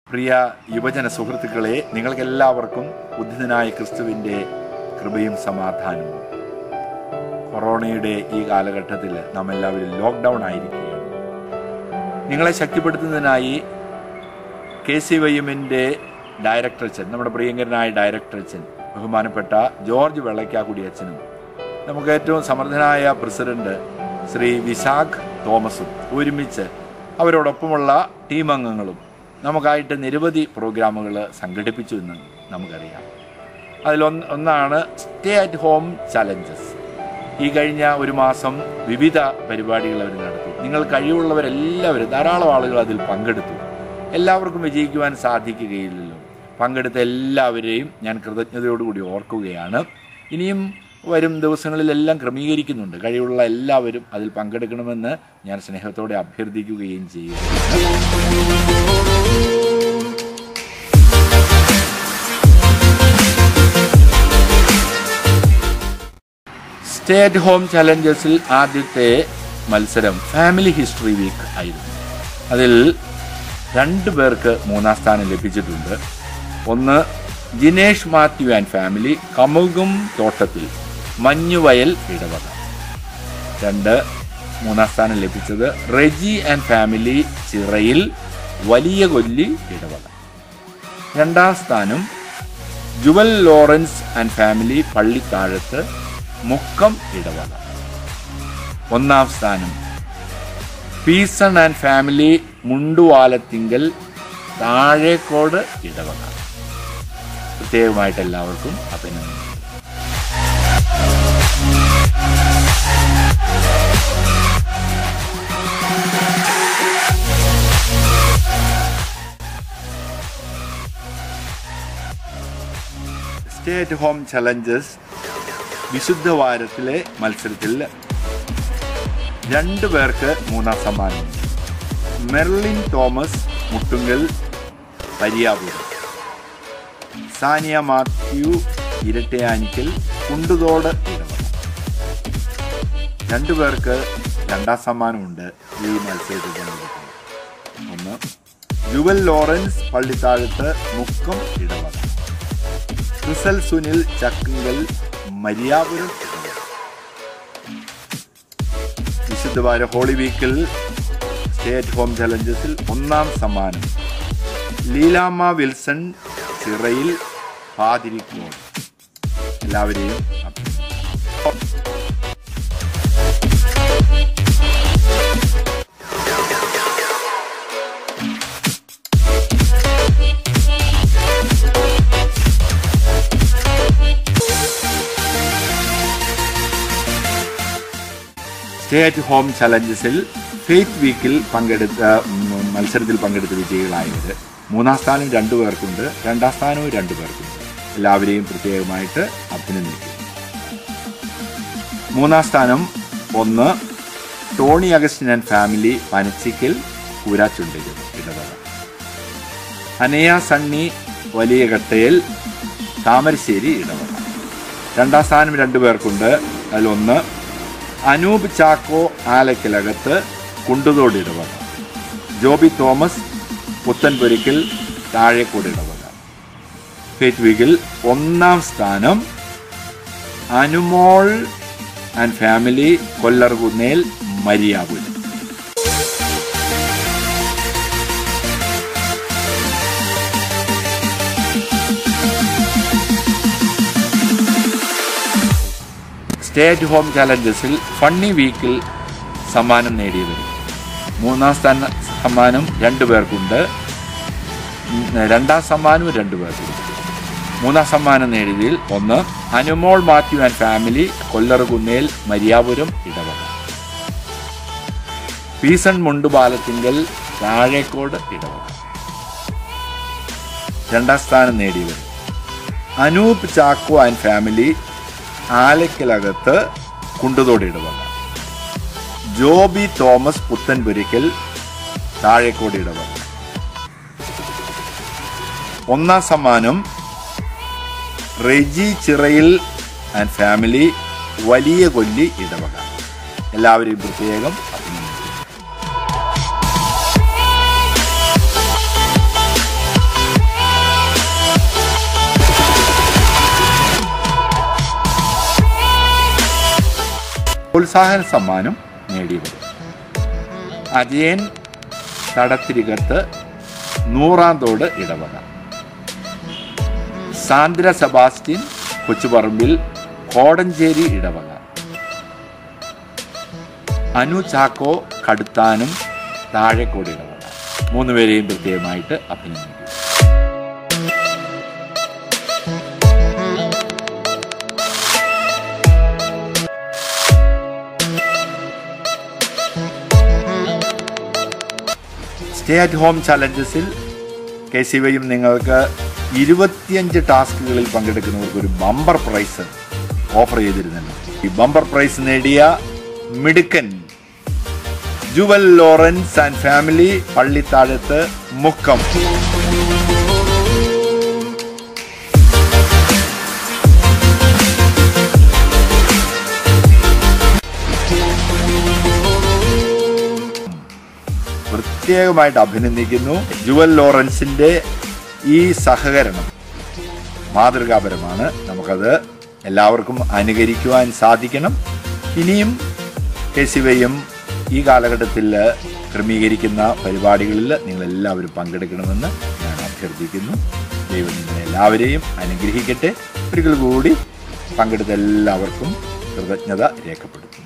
പ്രിയ യുവജന സുഹൃത്തുക്കളെ, നിങ്ങൾക്കെല്ലാവർക്കും ഉദ്ധിതനായ ക്രിസ്തുവിൻ്റെ കൃപയും സമാധാനവും. കൊറോണയുടെ ഈ കാലഘട്ടത്തിൽ നാം എല്ലാവരും ലോക്ക്ഡൗൺ ആയിരിക്കുകയാണ്. നിങ്ങളെ ശക്തിപ്പെടുത്തുന്നതിനായി KCYM-ൻ്റെ ഡയറക്ടർ അച്ഛൻ, നമ്മുടെ പ്രിയങ്കരനായ ഡയറക്ടർ അച്ഛൻ, ബഹുമാനപ്പെട്ട ജോർജ് വെള്ളയ്ക്കാക്കുടി അച്ഛനും, നമുക്ക് ഏറ്റവും സമർത്ഥനായ പ്രസിഡന്റ് ശ്രീ വിശാഖ് തോമസും ഒരുമിച്ച് അവരോടൊപ്പമുള്ള ടീം അംഗങ്ങളും നമുക്കായിട്ട് നിരവധി പ്രോഗ്രാമുകൾ സംഘടിപ്പിച്ചു എന്ന് നമുക്കറിയാം. അതിലൊന്നാണ് സ്റ്റേ അറ്റ് ഹോം ചലഞ്ചസ്. ഈ കഴിഞ്ഞ ഒരു മാസം വിവിധ പരിപാടികൾ അവർ നടത്തി. നിങ്ങൾ കഴിവുള്ളവരെല്ലാവരും, ധാരാളം ആളുകൾ അതിൽ പങ്കെടുത്തു. എല്ലാവർക്കും വിജയിക്കുവാൻ സാധിക്കുകയില്ലല്ലോ. പങ്കെടുത്ത എല്ലാവരെയും ഞാൻ കൃതജ്ഞതയോടുകൂടി ഓർക്കുകയാണ്. ഇനിയും വരും ദിവസങ്ങളിലെല്ലാം ക്രമീകരിക്കുന്നുണ്ട്. കഴിവുള്ള എല്ലാവരും അതിൽ പങ്കെടുക്കണമെന്ന് ഞാൻ സ്നേഹത്തോടെ അഭ്യർത്ഥിക്കുകയും ചെയ്യുന്നു. സ്റ്റേ അറ്റ് ഹോം ചലഞ്ചസിൽ ആദ്യത്തെ മത്സരം ഫാമിലി ഹിസ്റ്ററി വീക്ക് ആയിരുന്നു. അതിൽ 2 പേർക്ക് 3ാം സ്ഥാനം ലഭിച്ചിട്ടുണ്ട്. ഒന്ന് ജിനേഷ് മാത്യു ആൻഡ് ഫാമിലി, കമുകും തോട്ടത്തിൽ, മഞ്ഞുവയൽ, ഇടവക. 2 3ാം സ്ഥാനം ലഭിച്ചത് റെജി ആൻഡ് ഫാമിലി, ചിറയിൽ, വലിയ കൊല്ലി, ഇടവക. 2ാം സ്ഥാനം ജുവൽ ലോറൻസ് ആൻഡ് ഫാമിലി, പള്ളിത്താഴത്ത്, മുക്കം, ഇടവക. 1ാം സ്ഥാനം പീസൺ ആൻഡ് ഫാമിലി, മുണ്ടുവാലത്തിങ്കൽ, താഴേക്കോട്, ഇടവക. പ്രത്യേകമായിട്ട് എല്ലാവർക്കും അഭിനന്ദനം. സ്റ്റേ അറ്റ് ഹോം ചലഞ്ചസ് വിശുദ്ധ വാരത്തിലെ മത്സരത്തിൽ 2 പേർക്ക് 3ാം സമ്മാനം. മെർലിൻ തോമസ്, മുട്ടുങ്കൽ, പരിയാപുരം. സാനിയ മാത്യു, ഇരട്ടയാനിക്കൽ, കുണ്ടുതോട്, ഇടവക. 2 പേർക്ക് 2ാം സമ്മാനമുണ്ട് ഈ മത്സരത്തിൽ പങ്കെടുക്കുന്നത്. ഒന്ന് ജുവൽ ലോറൻസ്, പള്ളിത്താഴത്ത്, മുക്കം, ഇടവക. ക്രിസൽ സുനിൽ, ചക്കുങ്കൽ, മരിയാപുരം, ഇടവക. വിശുദ്ധവാര ഹോളി വീക്കിൽ സ്റ്റേ അറ്റ് ഹോം ചലഞ്ചസിൽ 1ാം സമ്മാനം ലീലാമ്മ വിൽസൺ, ചിറയിൽ, പാതിരിക്കോട്. എല്ലാവരെയും സ്റ്റേ അറ്റ് ഹോം ചലഞ്ചസിൽ ഫെയ്ത്ത് വീക്കിൽ മത്സരത്തിൽ പങ്കെടുത്ത വിജയികളായത് 3ാം സ്ഥാനം 2 പേർക്കുണ്ട്, 2ാം സ്ഥാനവും 2 പേർക്കുണ്ട്. എല്ലാവരെയും പ്രത്യേകമായിട്ട് അഭിനന്ദിക്കുന്നു. 3ാം സ്ഥാനം 1 ടോണി അഗസ്റ്റിൻ ആൻഡ് ഫാമിലി, പനച്ചിക്കൽ, കൂരാച്ചുണ്ടിൽ, ഇടവക. അനയ സണ്ണി, വലിയ കട്ടയിൽ, താമരശ്ശേരി, ഇടവക. 2ാം സ്ഥാനം 2 പേർക്കുണ്ട്. അതിലൊന്ന് അനൂപ് ചാക്കോ, ആലക്കലകത്ത്, കുണ്ടുതോട്, ഇടവക. ജോബി തോമസ്, പുത്തൻപുരിക്കൽ, താഴേക്കോട്, ഇടവക. ഫെയ്ത്ത് വീക്കിൽ 1ാം സ്ഥാനം Anumol and family, Kollarkunnel, Mariyapuram. Stay at home ചലഞ്ചസിൽ ഫണ്ണി വീക്കിൽ സമ്മാനം നേടിയവർ 3ാം സ്ഥാന സമ്മാനം 2 പേർക്കുണ്ട്, 2ാം സമ്മാനവും 2 പേർക്കുണ്ട്. 3ാം സമ്മാനം നേടിയതിൽ 1 അനുമോൾ മാത്യു ആൻഡ് ഫാമിലി, കൊല്ലറുകുന്നേൽ, മരിയാപുരം, ഇടവക. പീസൺ മുണ്ടുപാലത്തിങ്കൽ, താഴേക്കോട്, ഇടവക. 2ാം സ്ഥാനം നേടിയവർ അനൂപ് ചാക്കോ ആൻഡ് ഫാമിലി, ആലക്കലകത്ത്, കുണ്ടുതോട്, ഇടവക. ജോബി തോമസ്, പുത്തൻപുരിക്കൽ, താഴേക്കോട്, ഇടവക. 1ാം സമ്മാനം റെജി, ചിറയിൽ ആൻഡ് ഫാമിലി, വലിയ കൊല്ലി, ഇടവക. എല്ലാവരെയും പ്രത്യേകം അഭിനന്ദിക്കുന്നു. പ്രോത്സാഹന സമ്മാനം നേടിയവർ: അജയൻ തടത്തിരികത്ത് നൂറാന്തോട് ഇടവക, സാന്ദ്ര സെബാസ്റ്റ്യൻ കൊച്ചുപറമ്പിൽ കോടഞ്ചേരി ഇടവക, അനു ചാക്കോ കടുത്താനും താഴെക്കോട് ഇടവക. 3 പേരെയും പ്രത്യേകമായിട്ട് അഭിനന്ദിക്കുന്നു. സ്റ്റേ അറ്റ് ഹോം ചലഞ്ചസിൽ KCY നിങ്ങൾക്ക് 25 ടാസ്കുകളിൽ പങ്കെടുക്കുന്നവർക്ക് ഒരു ബമ്പർ പ്രൈസ് ഓഫർ ചെയ്തിരുന്നുണ്ട്. ഈ ബമ്പർ പ്രൈസ് നേടിയ മിടുക്കൻ ജുവൽ ലോറൻസ് ആൻഡ് ഫാമിലി, പള്ളിത്താഴത്ത്, മുക്കം. പ്രത്യേകമായിട്ട് അഭിനന്ദിക്കുന്നു. ജുവൽ ലോറൻസിന്റെ ഈ സഹകരണം മാതൃകാപരമാണ്. നമുക്കത് എല്ലാവർക്കും അനുകരിക്കുവാൻ സാധിക്കണം. ഇനിയും KCY ഈ കാലഘട്ടത്തിൽ ക്രമീകരിക്കുന്ന പരിപാടികളിൽ നിങ്ങളെല്ലാവരും പങ്കെടുക്കണമെന്ന് ഞാൻ അഭ്യർത്ഥിക്കുന്നു. ദൈവം നിങ്ങളെല്ലാവരെയും അനുഗ്രഹിക്കട്ടെ. ഒരിക്കൽ കൂടി പങ്കെടുത്ത എല്ലാവർക്കും കൃതജ്ഞത രേഖപ്പെടുത്തുന്നു.